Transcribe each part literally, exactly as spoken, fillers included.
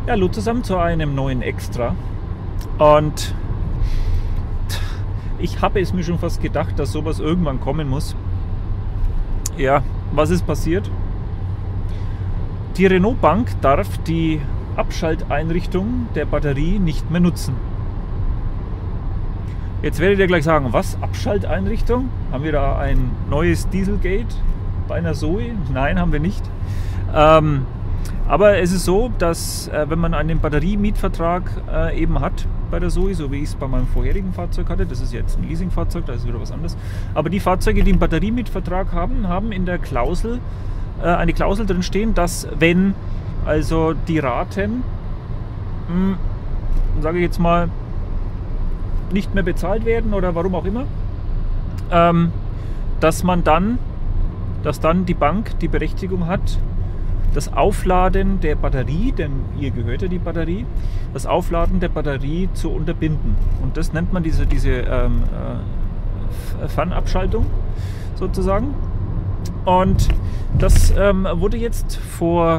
Ja, hallo zusammen zu einem neuen Extra. Und ich habe es mir schon fast gedacht, dass sowas irgendwann kommen muss. Ja, was ist passiert? Die Renault Bank darf die Abschalteinrichtung der Batterie nicht mehr nutzen. Jetzt werdet ihr gleich sagen, was? Abschalteinrichtung? Haben wir da ein neues Dieselgate bei einer Zoe? Nein, haben wir nicht. Ähm, aber es ist so, dass äh, wenn man einen Batteriemietvertrag äh, eben hat bei der Zoe, so wie ich es bei meinem vorherigen Fahrzeug hatte, das ist jetzt ein Leasingfahrzeug, da ist wieder was anderes, aber die Fahrzeuge, die einen Batteriemietvertrag haben, haben in der Klausel äh, eine Klausel drin stehen, dass wenn also die Raten, mh, sage ich jetzt mal, nicht mehr bezahlt werden oder warum auch immer, ähm, dass man dann, dass dann die Bank die Berechtigung hat, das Aufladen der Batterie, denn ihr gehört ja die Batterie, das Aufladen der Batterie zu unterbinden. Und das nennt man diese, diese ähm, äh, Fernabschaltung sozusagen. Und das ähm, wurde jetzt vor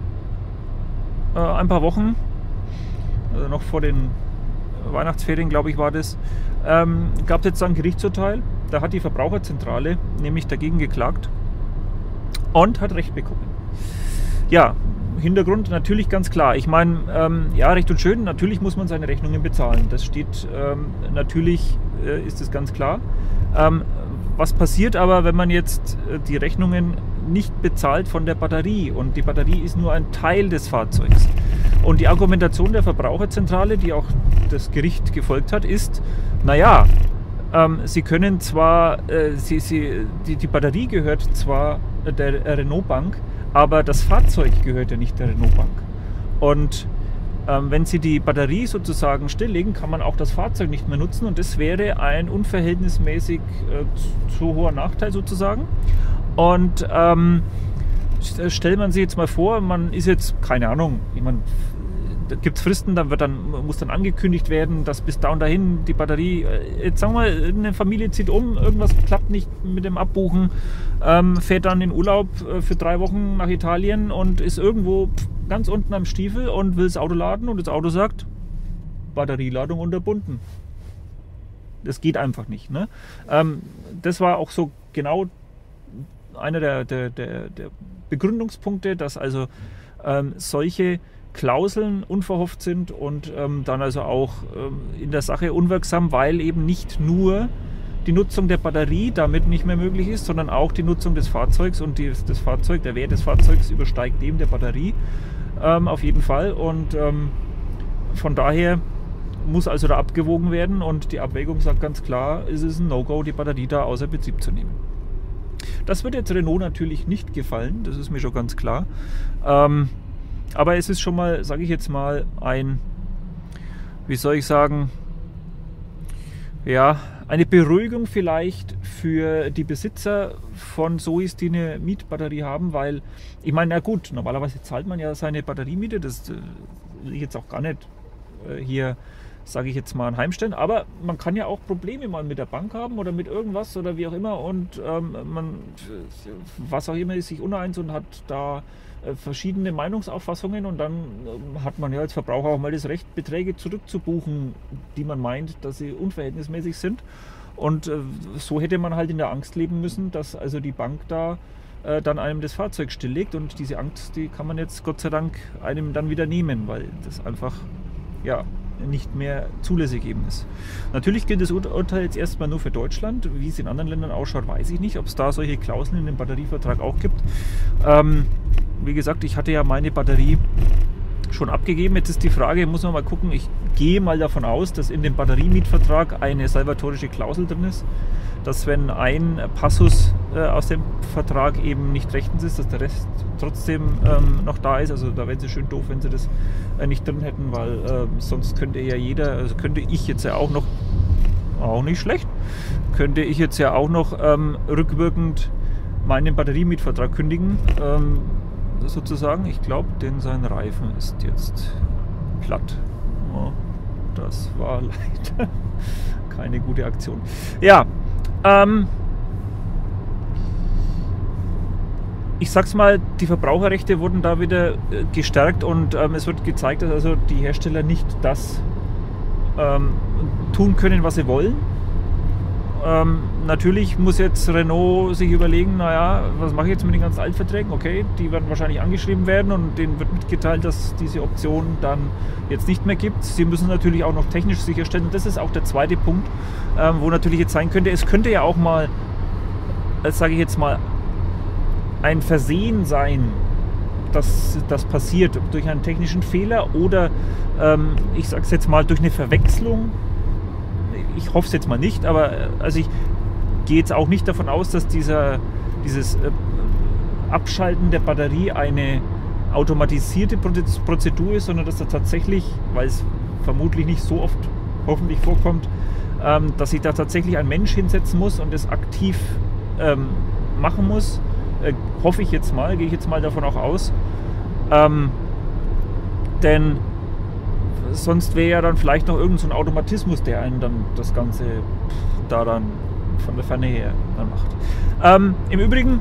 äh, ein paar Wochen, also noch vor den Weihnachtsferien, glaube ich, war das, ähm, gab es jetzt ein Gerichtsurteil. Da hat die Verbraucherzentrale nämlich dagegen geklagt und hat Recht bekommen. Ja, Hintergrund natürlich ganz klar. Ich meine, ähm, ja, recht und schön, natürlich muss man seine Rechnungen bezahlen. Das steht, ähm, natürlich äh, ist es ganz klar. Ähm, was passiert aber, wenn man jetzt äh, die Rechnungen nicht bezahlt von der Batterie? Und die Batterie ist nur ein Teil des Fahrzeugs. Und die Argumentation der Verbraucherzentrale, die auch das Gericht gefolgt hat, ist, naja, ähm, Sie können zwar, äh, Sie, Sie, die, die Batterie gehört zwar der Renault Bank, aber das Fahrzeug gehört ja nicht der Renault Bank. Und ähm, wenn Sie die Batterie sozusagen stilllegen, kann man auch das Fahrzeug nicht mehr nutzen und das wäre ein unverhältnismäßig äh, zu, zu hoher Nachteil sozusagen. Und ähm, stellt man sich jetzt mal vor, man ist jetzt, keine Ahnung, ich meine, da gibt es Fristen, dann wird dann, muss dann angekündigt werden, dass bis da und dahin die Batterie, jetzt sagen wir mal, eine Familie zieht um, irgendwas klappt nicht mit dem Abbuchen, ähm, fährt dann in Urlaub für drei Wochen nach Italien und ist irgendwo ganz unten am Stiefel und will das Auto laden und das Auto sagt, Batterieladung unterbunden. Das geht einfach nicht. Ne? Ähm, das war auch so genau einer der, der, der, der Begründungspunkte, dass also ähm, solche Klauseln unverhofft sind und ähm, dann also auch ähm, in der Sache unwirksam, weil eben nicht nur die Nutzung der Batterie damit nicht mehr möglich ist, sondern auch die Nutzung des Fahrzeugs und die, das Fahrzeug, der Wert des Fahrzeugs übersteigt dem der Batterie ähm, auf jeden Fall und ähm, von daher muss also da abgewogen werden und die Abwägung sagt ganz klar, es ist ein No-Go, die Batterie da außer Betrieb zu nehmen. Das wird jetzt Renault natürlich nicht gefallen, das ist mir schon ganz klar. Ähm, Aber es ist schon mal, sage ich jetzt mal, ein, wie soll ich sagen, ja, eine Beruhigung vielleicht für die Besitzer von Zoes, die eine Mietbatterie haben, weil, ich meine, na gut, normalerweise zahlt man ja seine Batteriemiete, das will ich jetzt auch gar nicht äh, hier, sage ich jetzt mal, anheimstellen, aber man kann ja auch Probleme mal mit der Bank haben oder mit irgendwas oder wie auch immer und ähm, man, was auch immer, ist sich uneins und hat da äh, verschiedene Meinungsauffassungen und dann äh, hat man ja als Verbraucher auch mal das Recht, Beträge zurückzubuchen, die man meint, dass sie unverhältnismäßig sind und äh, so hätte man halt in der Angst leben müssen, dass also die Bank da äh, dann einem das Fahrzeug stilllegt und diese Angst, die kann man jetzt Gott sei Dank einem dann wieder nehmen, weil das einfach, ja, nicht mehr zulässig eben ist. Natürlich gilt das Urteil jetzt erstmal nur für Deutschland. Wie es in anderen Ländern ausschaut, weiß ich nicht. Ob es da solche Klauseln in dem Batterievertrag auch gibt. Ähm, wie gesagt, ich hatte ja meine Batterie schon abgegeben. Jetzt ist die Frage, muss man mal gucken, ich gehe mal davon aus, dass in dem Batteriemietvertrag eine salvatorische Klausel drin ist, dass wenn ein Passus äh, aus dem Vertrag eben nicht rechtens ist, dass der Rest trotzdem ähm, noch da ist. Also da wäre es schön doof, wenn sie das äh, nicht drin hätten, weil äh, sonst könnte ja jeder, also könnte ich jetzt ja auch noch, auch nicht schlecht, könnte ich jetzt ja auch noch ähm, rückwirkend meinen Batteriemietvertrag kündigen, ähm, sozusagen. Ich glaube, denn sein Reifen ist jetzt platt. Oh, das war leider keine gute Aktion. Ja, ähm, ich sag's mal, die Verbraucherrechte wurden da wieder äh, gestärkt und ähm, es wird gezeigt, dass also die Hersteller nicht das ähm, tun können, was sie wollen. Ähm, natürlich muss jetzt Renault sich überlegen, naja, was mache ich jetzt mit den ganzen Altverträgen? Okay, die werden wahrscheinlich angeschrieben werden und denen wird mitgeteilt, dass diese Option dann jetzt nicht mehr gibt. Sie müssen natürlich auch noch technisch sicherstellen und das ist auch der zweite Punkt, ähm, wo natürlich jetzt sein könnte, es könnte ja auch mal, das sage ich jetzt mal, ein Versehen sein, dass das passiert durch einen technischen Fehler oder ähm, ich sage es jetzt mal durch eine Verwechslung. Ich hoffe es jetzt mal nicht, aber also ich gehe jetzt auch nicht davon aus, dass dieser, dieses äh, Abschalten der Batterie eine automatisierte Prozedur ist, sondern dass da tatsächlich, weil es vermutlich nicht so oft hoffentlich vorkommt, ähm, dass sich da tatsächlich ein Mensch hinsetzen muss und das aktiv ähm, machen muss. Äh, hoffe ich jetzt mal, gehe ich jetzt mal davon auch aus. Ähm, denn sonst wäre ja dann vielleicht noch irgend so ein Automatismus, der einen dann das Ganze da dann von der Ferne her dann macht. Ähm, Im Übrigen,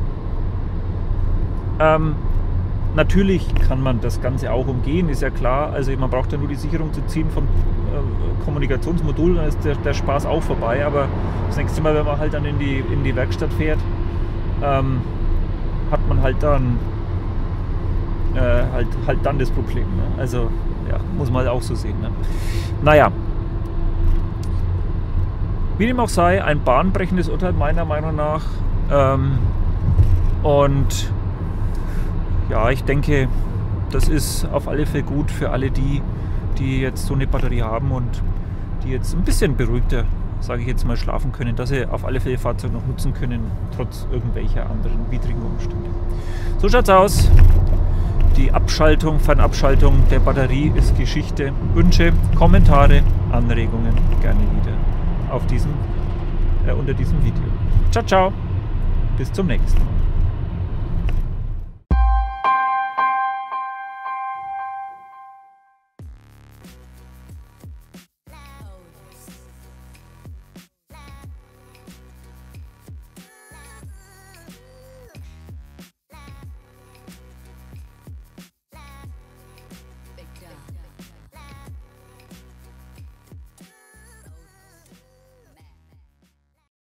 ähm, natürlich kann man das Ganze auch umgehen, ist ja klar. Also man braucht ja nur die Sicherung zu ziehen von äh, Kommunikationsmodulen, dann ist der, der Spaß auch vorbei. Aber das nächste Mal, wenn man halt dann in die, in die Werkstatt fährt, ähm, hat man halt dann äh, halt, halt dann das Problem. Ne? Also ja, muss man halt auch so sehen. Ne? Naja, wie dem auch sei, ein bahnbrechendes Urteil meiner Meinung nach. Ähm, und ja, ich denke, das ist auf alle Fälle gut für alle die, die jetzt so eine Batterie haben und die jetzt ein bisschen beruhigter, sage ich jetzt mal, schlafen können, dass sie auf alle Fälle ihr Fahrzeug noch nutzen können, trotz irgendwelcher anderen widrigen Umstände. So schaut's aus. Die Abschaltung, Fernabschaltung der Batterie ist Geschichte. Wünsche, Kommentare, Anregungen gerne wieder auf diesem, äh, unter diesem Video. Ciao, ciao. Bis zum nächsten Mal.